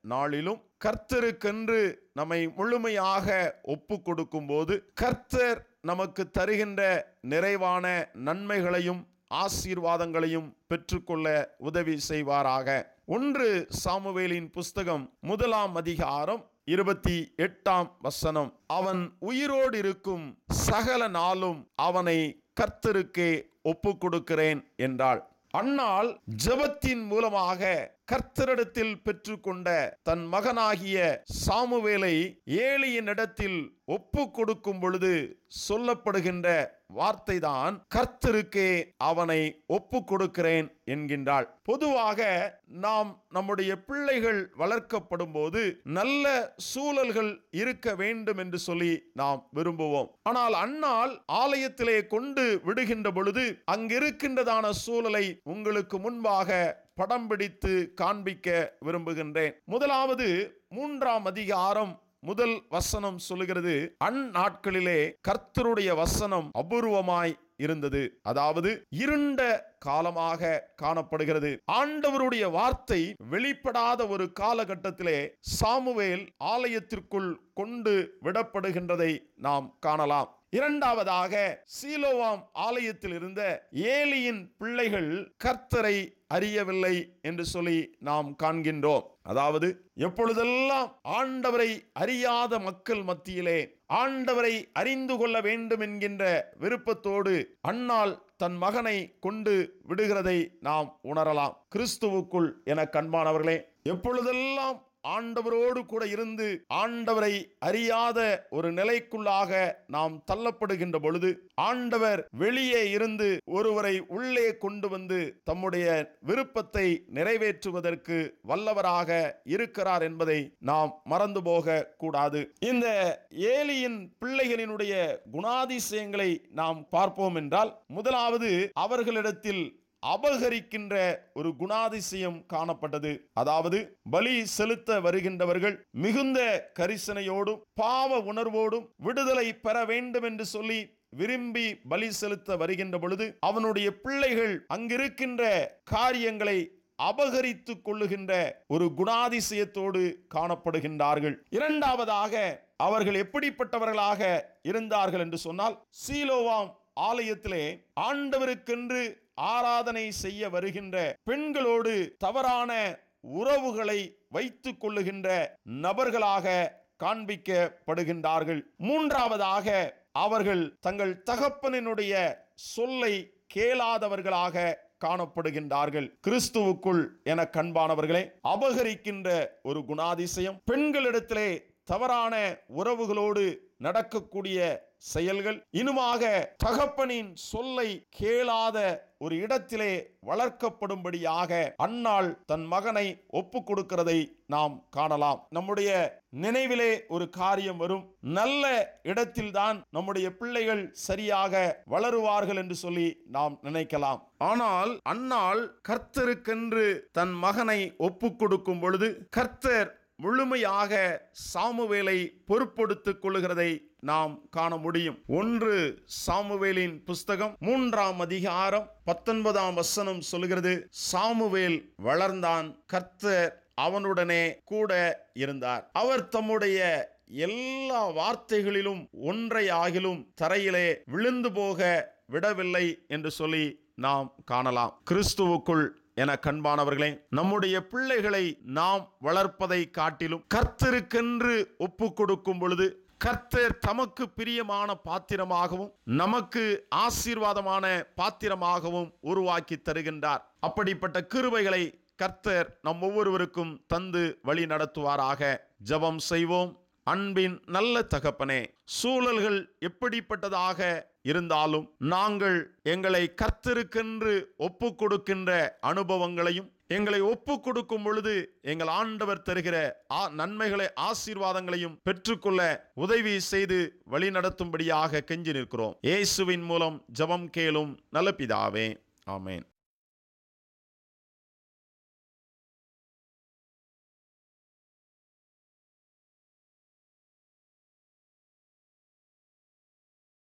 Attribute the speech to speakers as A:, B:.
A: நாளிலும் கர்த்தருக்கென்று நம்மை முழுமையாக ஒப்பு கொடுக்கும் போது கர்த்தர் நமக்கு தருகின்ற நிறைவான நன்மைகளையும் ஆசீர்வாதங்களையும் பெற்றுக்கொள்ள உதவி செய்வாராக. 1 சாமுவேலின் புஸ்தகம் 1 அதிகாரம் 28 அவன் உயிரோடு இருக்கும் சகல நாளும் அவனை கர்த்தருக்கே ஒப்பு கொடுக்கிறேன் என்றாள். அன்னாள் ஜெபத்தின் மூலமாக கர்த்தரிடத்தில் பெற்றுக்கொண்ட தன் மகனாகிய சாமுவேலை ஏலியினிடத்தில் ஒப்பு கொடுக்கும் பொழுது சொல்லப்படுகின்ற வார்த்தைதான் கர்த்தருக்கே அவனை ஒப்பு கொடுக்கிறேன் என்கின்றாள். பொதுவாக நாம் நம்முடைய பிள்ளைகள் வளர்க்கப்படும் போது நல்ல சூழல்கள் இருக்க வேண்டும் என்று சொல்லி நாம் விரும்புவோம். ஆனால் அன்னாள் ஆலயத்திலே கொண்டு விடுகின்ற பொழுது அங்கிருக்கின்றதான சூழலை உங்களுக்கு முன்பாக படம் பிடித்து காண்பிக்க விரும்புகின்றேன். முதலாவது 3 அதிகாரம் 1 சொல்லுகிறது, அந்நாட்களிலே கர்த்தருடைய வசனம் அபூர்வமாய் இருந்தது. அதாவது இருண்ட காலமாக காணப்படுகிறது. ஆண்டவருடைய வார்த்தை வெளிப்படாத ஒரு காலகட்டத்திலே சாமுவேல் ஆலயத்திற்குள் கொண்டு விடப்படுகின்றதை நாம் காணலாம். இரண்டாவதாக சீலோவாம் ஆலயத்தில் இருந்த ஏலியின் பிள்ளைகள் கர்த்தரை அறியவில்லை என்று சொல்லி நாம் காண்கின்றோம். அதாவது எப்பொழுதெல்லாம் ஆண்டவரை அறியாத மக்கள் மத்தியிலே ஆண்டவரை அறிந்து கொள்ள வேண்டும் என்கின்ற விருப்பத்தோடு அன்னாள் தன் மகனை கொண்டு விடுகிறதை நாம் உணரலாம். கிறிஸ்துவுக்குள் என கண்பானவர்களே, எப்பொழுதெல்லாம் ஆண்டவரோடு கூட இருந்து ஆண்டவரை அறியாத ஒரு நிலைக்குள்ளாக நாம் தள்ளப்படுகின்ற பொழுது ஆண்டவர் வெளியே இருந்து ஒருவரை உள்ளே கொண்டு வந்து தம்முடைய விருப்பத்தை நிறைவேற்றுவதற்கு வல்லவராக இருக்கிறார் என்பதை நாம் மறந்து போக கூடாது. இந்த ஏலியின் பிள்ளைகளினுடைய குணாதிசயங்களை நாம் பார்ப்போம் என்றால், முதலாவது அவர்களிடத்தில் அபகரிக்கின்ற ஒரு குணாதிசயம் காணப்பட்டது. அதாவது பலி செலுத்த வருகின்றவர்கள் மிகுந்த கரிசனையோடும் பாவ உணர்வோடும் விடுதலை பெற வேண்டும் என்று சொல்லி விரும்பி பலி செலுத்த வருகின்ற பொழுது அவனுடைய பிள்ளைகள் அங்கிருக்கின்ற காரியங்களை அபகரித்து கொள்ளுகின்ற ஒரு குணாதிசயத்தோடு காணப்படுகின்றார்கள். இரண்டாவதாக அவர்கள் எப்படிப்பட்டவர்களாக இருந்தார்கள் என்று சொன்னால், சீலோவாம் ஆலயத்திலே ஆண்டவருக்கென்று ஆராதனை செய்ய வருகின்ற பெண்களோடு தவறான உறவுகளை வைத்துக் கொள்ளுகின்ற நபர்களாக காண்பிக்கப்படுகின்றார்கள். மூன்றாவதாக அவர்கள் தங்கள் தகப்பனினுடைய சொல்லை கேளாதவர்களாக காணப்படுகின்றார்கள். கிறிஸ்துவுக்குள் என கண்பானவர்களே, அபகரிக்கின்ற ஒரு குணாதிசயம், பெண்களிடத்திலே தவறான உறவுகளோடு நடக்கக்கூடிய செயல்கள், இனுமாக தகப்பனின் சொல்லை கேளாத ஒரு இடத்திலே வளர்க்கப்படும்படியாக அன்னாள் தன் மகனை ஒப்பு கொடுக்கிறதை நாம் காணலாம். நம்முடைய நினைவிலே ஒரு காரியம் வரும், நல்ல இடத்தில்தான் நம்முடைய பிள்ளைகள் சரியாக வளருவார்கள் என்று சொல்லி நாம் நினைக்கலாம். ஆனால் அன்னாள் கர்த்தருக்கென்று தன் மகனை ஒப்பு கொடுக்கும் பொழுது கர்த்தர் முழுமையாக சாமுவேலை பொறுப்படுத்திக் கொள்ளுகிறதை நாம் காண முடியும். 1 சாமுவேலின் புஸ்தகம் 3 அதிகாரம் 19 சொல்லுகிறது, சாமுவேல் வளர்ந்தான், கர்த்தர் அவனுடனே கூட இருந்தார். அவர் தம்முடைய எல்லா வார்த்தைகளிலும் ஒன்றையாகிலும் தரையிலே விழுந்து போக விடவில்லை என்று சொல்லி நாம் காணலாம். கிறிஸ்துவுக்குள் என கண்பானவர்களே, நம்முடைய பிள்ளைகளை நாம் வளர்ப்பதை காட்டிலும் கர்த்தருக்கென்று ஒப்பு கொடுக்கும் பொழுது கர்த்தர் தமக்கு பிரியமான பாத்திரமாகவும் நமக்கு ஆசீர்வாதமான பாத்திரமாகவும் உருவாக்கி தருகின்றார். அப்படிப்பட்ட கிருபைகளை கர்த்தர் நம் ஒவ்வொருவருக்கும் தந்து வழி நடத்துவாராக. ஜெபம் செய்வோம். அன்பின் நல்ல தகப்பனே, சூழல்கள் எப்படிப்பட்டதாக இருந்தாலும் நாங்கள் எங்களை கர்த்தருக்கென்று ஒப்பு கொடுக்கின்ற அனுபவங்களையும் எங்களை ஒப்பு கொடுக்கும் பொழுது எங்கள் ஆண்டவர் தருகிற நன்மைகளை ஆசீர்வாதங்களையும் பெற்றுக்கொள்ள உதவி செய்து வழி நடத்தும்படியாக கெஞ்சி நிற்கிறோம். இயேசுவின் மூலம் ஜெபம் கேளும் நல்ல பிதாவே, ஆமென்.